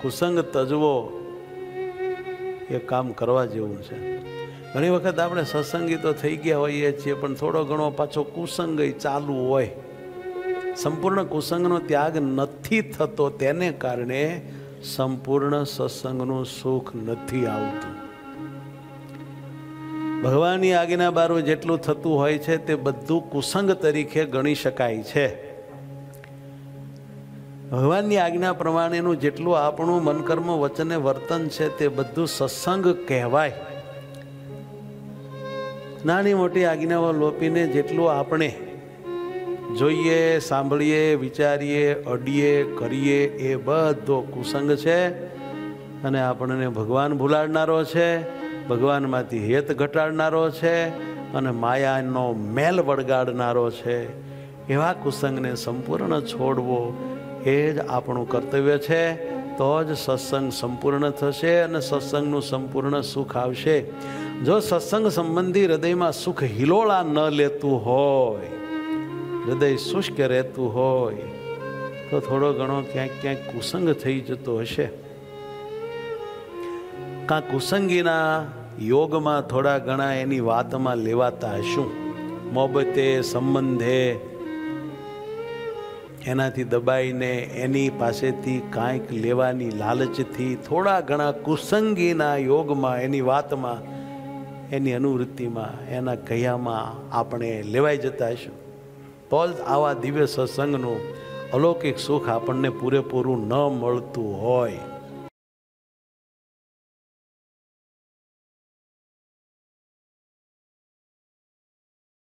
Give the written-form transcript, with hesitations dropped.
કુસંગ તજવો એ કામ કરવા જેવું છે. ઘણી વખત આપણે સત્સંગી તો થઈ ગયા હોઈએ છીએ, પણ થોડો ઘણો પાછો કુસંગ ચાલુ હોય. સંપૂર્ણ કુસંગનો ત્યાગ નથી થતો, તેને કારણે સંપૂર્ણ સત્સંગનું સુખ નથી આવતું. ભગવાનની આજ્ઞા બારું જેટલું થતું હોય છે તે બધું કુસંગ તરીકે ગણી શકાય છે. ભગવાનની આજ્ઞા પ્રમાણેનું જેટલું આપણું મન કર્મ વચને વર્તન છે તે બધું સત્સંગ કહેવાય. નાની મોટી આજ્ઞાઓ લોપીને જેટલું આપણે જોઈએ, સાંભળીએ, વિચારીએ, અડીએ, કરીએ એ બધો કુસંગ છે અને આપણને ભગવાન ભૂલાડનારો છે, ભગવાનમાંથી હેત ઘટાડનારો છે અને માયાનો મેલ વળગાડનારો છે. એવા કુસંગને સંપૂર્ણ છોડવો એ જ આપણું કર્તવ્ય છે. તો જ સત્સંગ સંપૂર્ણ થશે અને સત્સંગનું સંપૂર્ણ સુખ આવશે. જો સત્સંગ સંબંધી હૃદયમાં સુખ હિલોળા ન લેતું હોય, હૃદય શુષ્ક રહેતું હોય, તો થોડો ઘણો ક્યાંક ક્યાંક કુસંગ થઈ જતો હશે. કાં કુસંગીના યોગમાં થોડા ઘણા એની વાતમાં લેવાતા હશું. મોહબ્બતે સંબંધે એનાથી દબાઈને એની પાસેથી કાંઈક લેવાની લાલચથી થોડા ઘણા કુસંગીના યોગમાં, એની વાતમાં, એની અનુવૃત્તિમાં, એના કયામાં આપણે લેવાઈ જતા હશું. તો જ આવા દિવ્ય સત્સંગનું અલૌકિક સુખ આપણને પૂરેપૂરું ન મળતું હોય.